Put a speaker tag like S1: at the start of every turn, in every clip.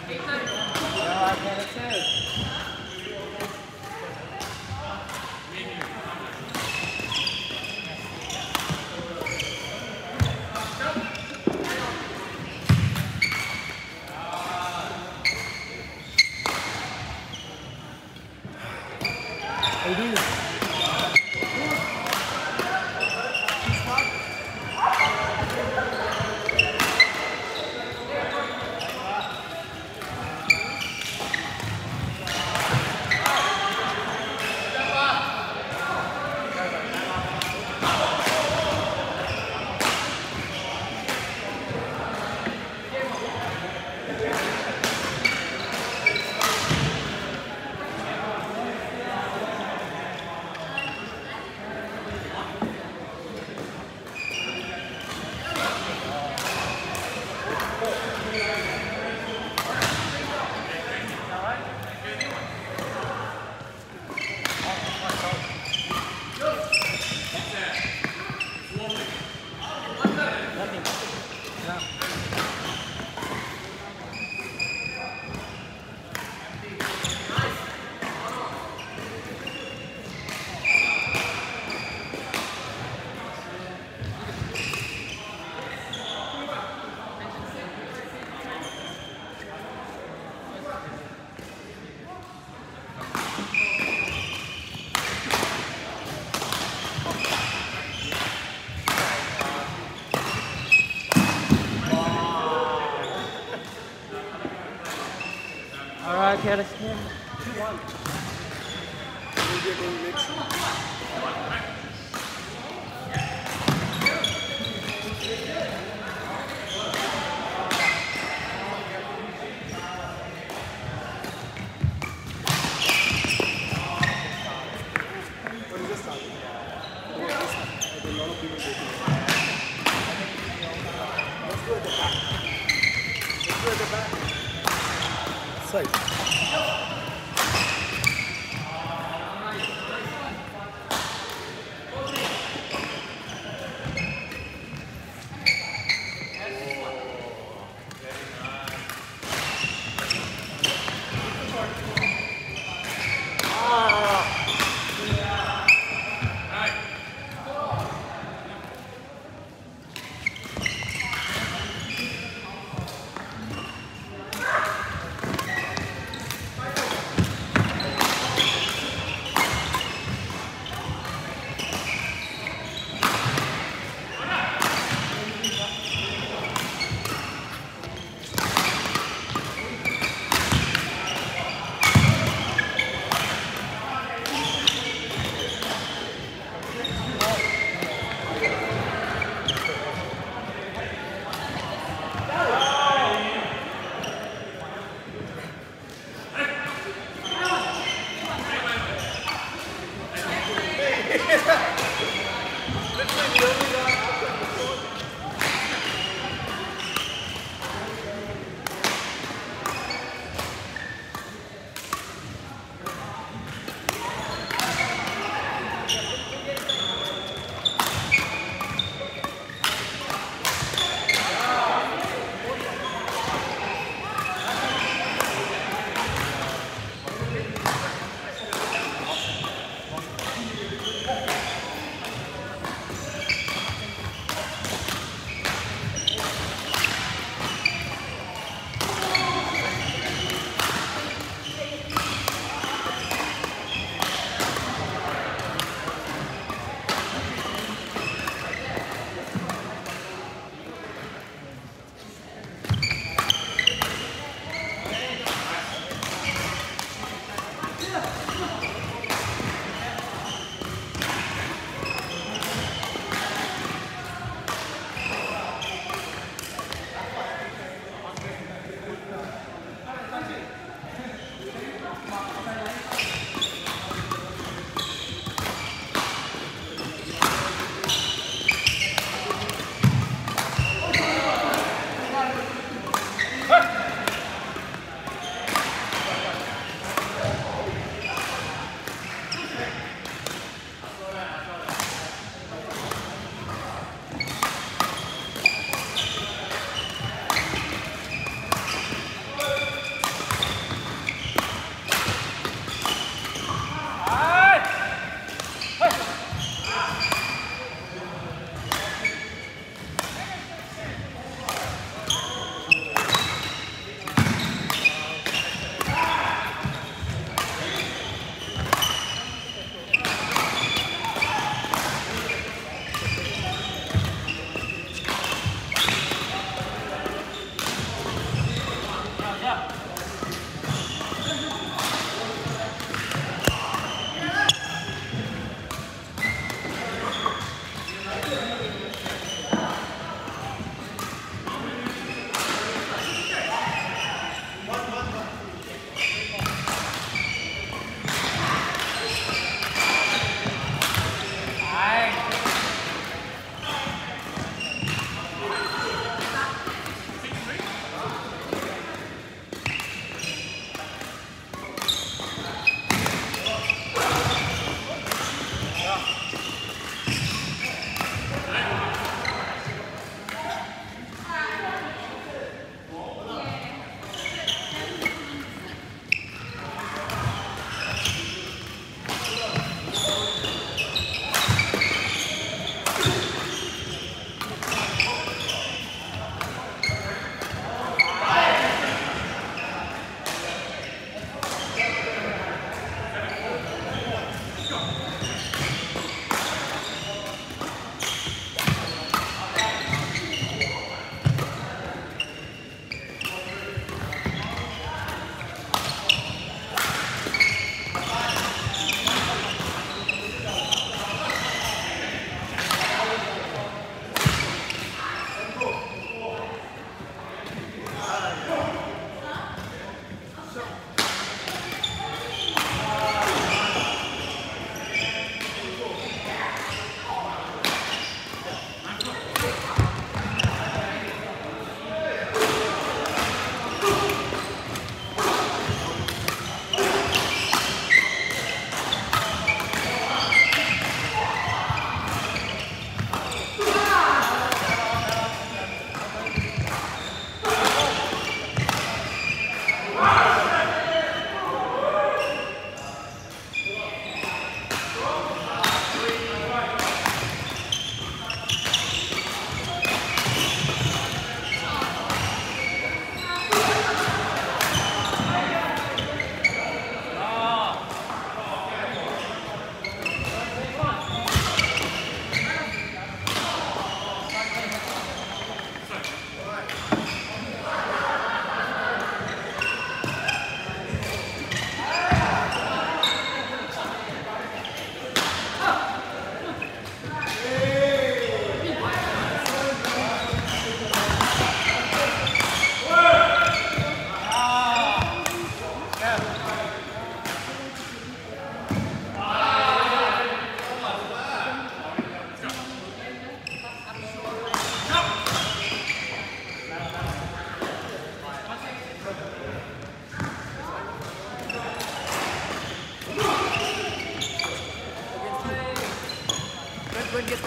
S1: Ja, hat er erzählt. All right, Kelly. 2-1. We're going next. What is this time? I think a lot of people do. Let's go at the back. Let's go at the back. Side.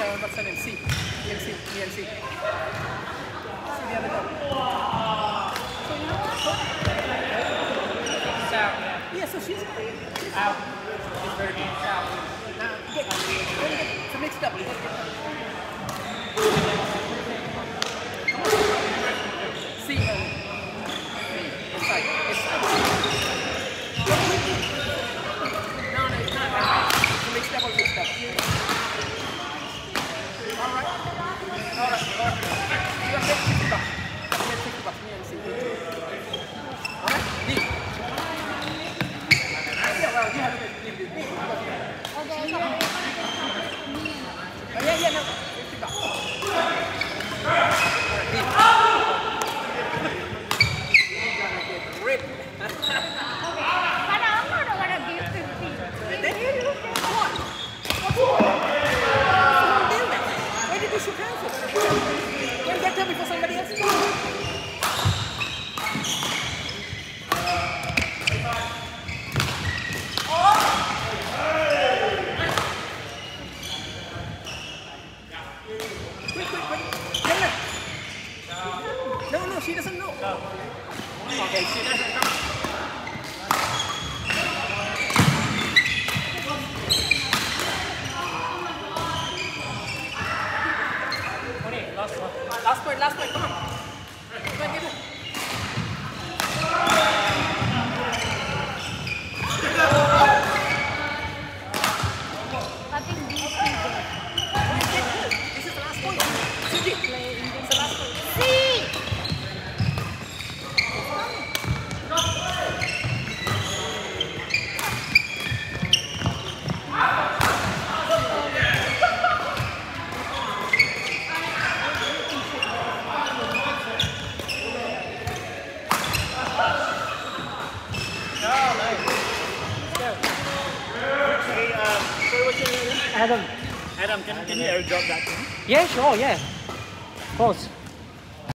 S1: what's her name? C. ENC. See the other dog. Yeah, so she's out. It's very good. Now, it's a mixed up. See her. Inside. No, it's not. It's a mixed double. Alright. You have $50. $50. Me and see. Alright? Deal. Yeah, well, you have to leave this. Okay. Yeah, no. $50. Alright, deal. You're gonna get ripped.
S2: But I'm not gonna give 50.
S1: Come on. Why did you shoot hands? Can you get them before somebody else? Quick. No, she doesn't know. Okay, she doesn't know. Last point, come on. Come on, give it.
S2: I think these people
S1: This is the last point. Suji,
S2: play in
S1: it's the last point.
S2: See!
S3: Adam, can you airdrop that to me?
S4: Yeah, sure, yeah. Of course.